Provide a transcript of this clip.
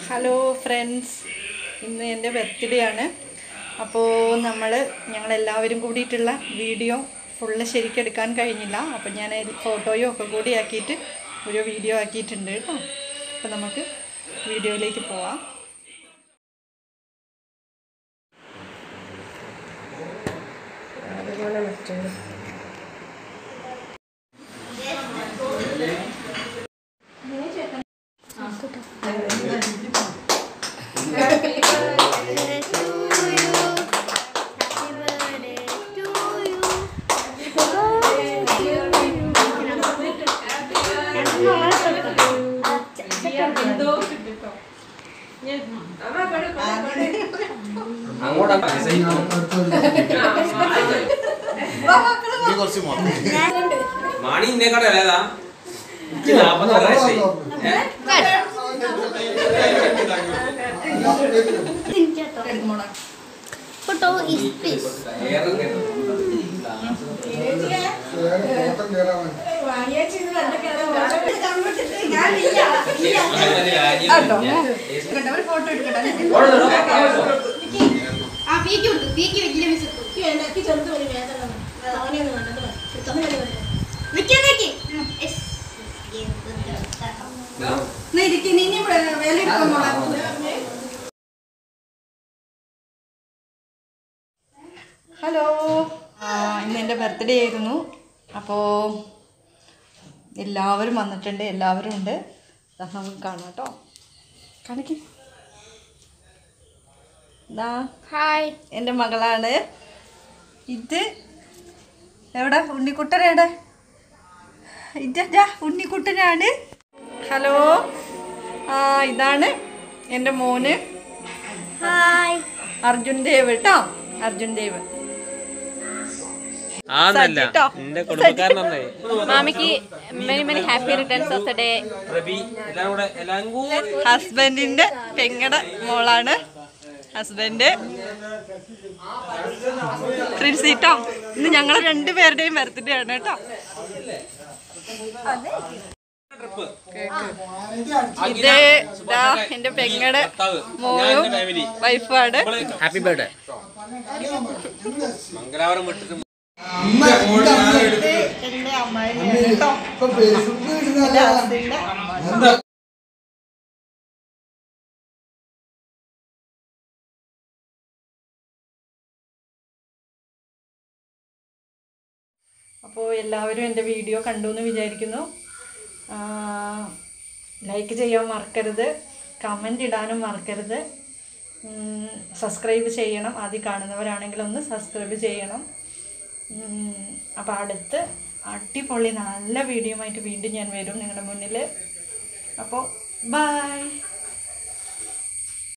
Hello friends, ഇന്ന് എൻ്റെ birthday ആണ്. അപ്പോൾ ഞങ്ങളെല്ലാവരും കൂടിയിട്ടുള്ള വീഡിയോ ഫുള്ള് ശരിക്കെടുക്കാൻ കഴിഞ്ഞില്ല. അപ്പോൾ ഞാൻ ഫോട്ടോയും ഒക്കെ കൂടി ആക്കിയിട്ട് ഒരു വീഡിയോ ആക്കിയിട്ടുണ്ട് കേട്ടോ. അപ്പോൾ നമുക്ക് വീഡിയോയിലേക്ക് പോവാം. മാണി ഇന്നേക്കാട് അല്ലേതാ എനിക്ക് 46 വയസ്സായി. Photo is this. ഹലോ, ഇന്ന് എൻ്റെ ബർത്ത്ഡേ ആയിരുന്നു. അപ്പോൾ എല്ലാവരും വന്നിട്ടുണ്ട്, എല്ലാവരും ഉണ്ട്. നമുക്ക് കാണാം കേട്ടോ. കാണിക്ക്. ഹായ്, എൻ്റെ മകളാണ് ഇത്. എവിടെ ഉണ്ണിക്കുട്ടനെവിടെ? ഇതാ ഉണ്ണിക്കുട്ടനാണ്. ഹലോ, ഇതാണ് എൻ്റെ മോന്. Hi. അർജുൻ ദേവ് കേട്ടോ, Arjun Dev. മാമിക്ക് many happy returns of the day. ഹസ്ബൻഡിന്റെ പെങ്ങടെ മോളാണ്. ഹസ്ബൻഡ് ഫ്രിൻസിട്ടോ. ഇന്ന് ഞങ്ങൾ രണ്ടുപേരുടെയും ബർത്ത്ഡേ ആണ് കേട്ടോ. ഇത് എന്റെ പെങ്ങടെ മോളും വൈഫാണ്. Happy birthday. മംഗലാപുരം വിട്ടിട്ട് എന്റെ അമ്മായിയാണ് കേട്ടോ. അപ്പോൾ എല്ലാവരും എൻ്റെ വീഡിയോ കണ്ടു എന്ന് വിചാരിക്കുന്നു. ലൈക്ക് ചെയ്യാൻ മറക്കരുത്, കമൻ്റ് ഇടാനും മറക്കരുത്, സബ്സ്ക്രൈബ് ചെയ്യണം. ആദ്യം കാണുന്നവരാണെങ്കിൽ ഒന്ന് സബ്സ്ക്രൈബ് ചെയ്യണം. അപ്പോൾ അടുത്ത് അടിപൊളി നല്ല വീഡിയോ ആയിട്ട് വീണ്ടും ഞാൻ വരും നിങ്ങളുടെ മുന്നിൽ. അപ്പോൾ ബൈ.